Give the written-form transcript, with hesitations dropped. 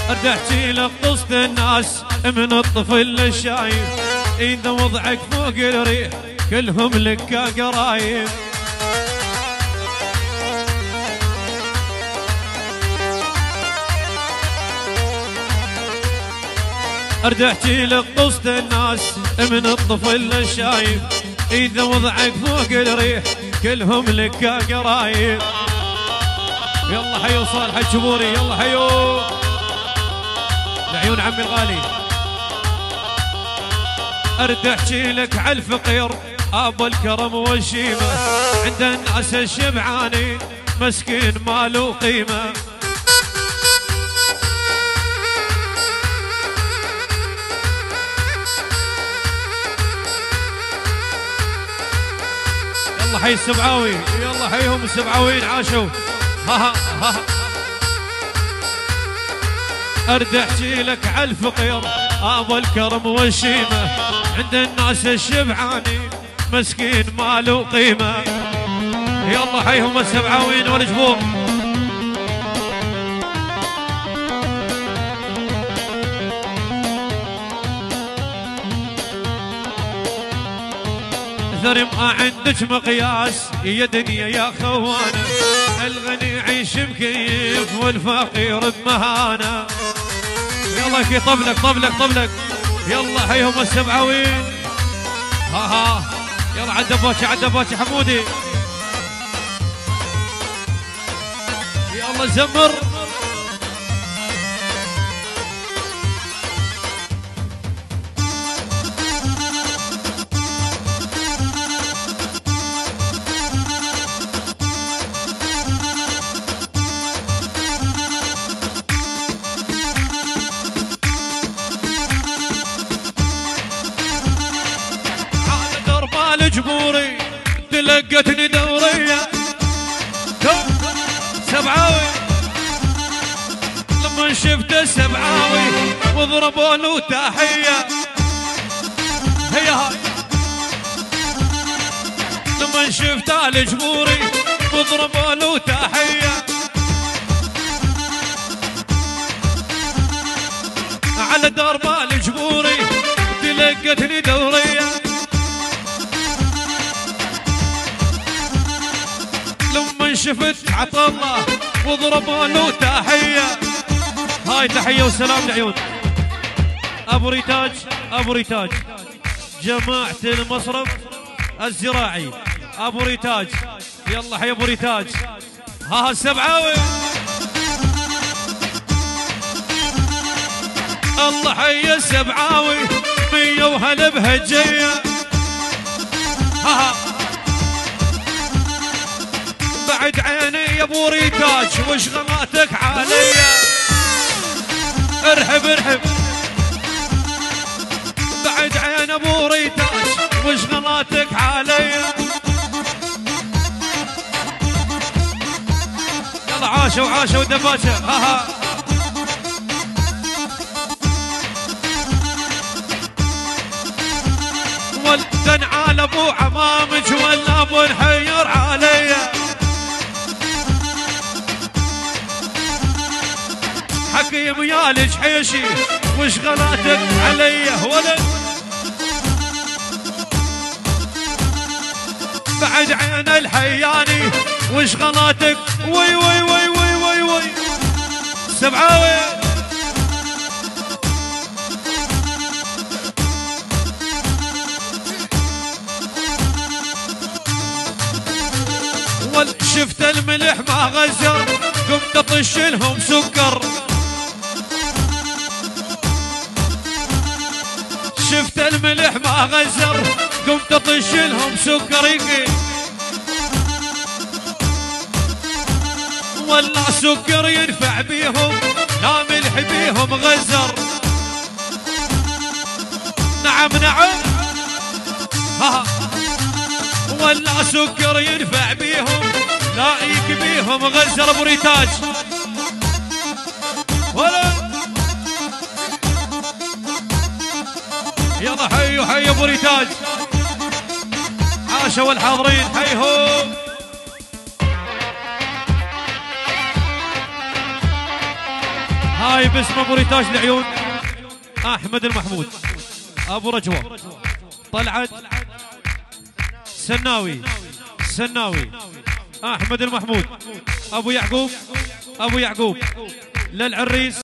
ارد احكي لك قصة الناس من الطفل للشايب، اذا وضعك فوق الريح كلهم لك قرايب. ارد احكي لك قصة الناس من الطفل للشايب، اذا وضعك فوق الريح كلهم لك قرايب. يلا حيو صالح الجبوري، يلا حيو لعيون عمي الغالي. ارد احكي لك على الفقير ابو الكرم والشيمه، عند الناس الشبعاني مسكين ما له قيمه. يلا حي السبعاوي، يلا حيهم السبعاويين عاشوا. ها ها. ارد احكي لك على الفقير ابو الكرم والشيمه، عند الناس الشبعاني مسكين ما له قيمه. يلا حيهم السبعاويين والجبور. ذري ما عندك مقياس يا دنيا يا خوانه، الغني يعيش مكيف والفقير بمهانه. يلا كي طبلك طبلك طبلك. يلا حيهم السبعاوين. ها يلا عدباتي عدباتي حمودي. يلا زمر. جبوري تلقتني دورية سبعاوي، لما شفت السبعاوي وضربوا له تحية. هي هاي لما شفت الجبوري وضربوا له تحية، على درب الجبوري تلقتني دورية. لما شفت عطله وضربوا له تحيه. هاي تحيه وسلام لعيون ابو ريتاج، ابو ريتاج جماعه المصرف الزراعي ابو ريتاج. يلا حي ابو ريتاج. ها السبعاوي. الله حي السبعاوي 100 وهلا بهجيه. ها بعد عيني يا ابو ريتاج وش غلاتك عليا. ارحب ارحب. بعد عين ابو ريتاج وش غلاتك عليا. يلا عاشوا عاشوا دباشة. ها ولدن على ابو عمامج ولا ابو نحير عليا. حكيم يا الجحيشي وش غلاتك علي ولد. بعد عين الحياني وش غلاتك. وي وي وي وي وي وي سبعاوي. شفت الملح ما غزر قمت اطش لهم سكر. شفت الملح ما غزر قمت اطش لهم سكر. ولا سكر ينفع بيهم لا ملح بيهم غزر. نعم نعم. ها ولا سكر ينفع بيهم لا يكبيهم غزر. ابو ريتاج ولا يلا حيو حي ابو ريتاج. عاشوا الحاضرين حيهم. هاي باسم ابو ريتاج العيون احمد المحمود، ابو رجوه، طلعت سناوي، احمد المحمود، ابو يعقوب للعريس.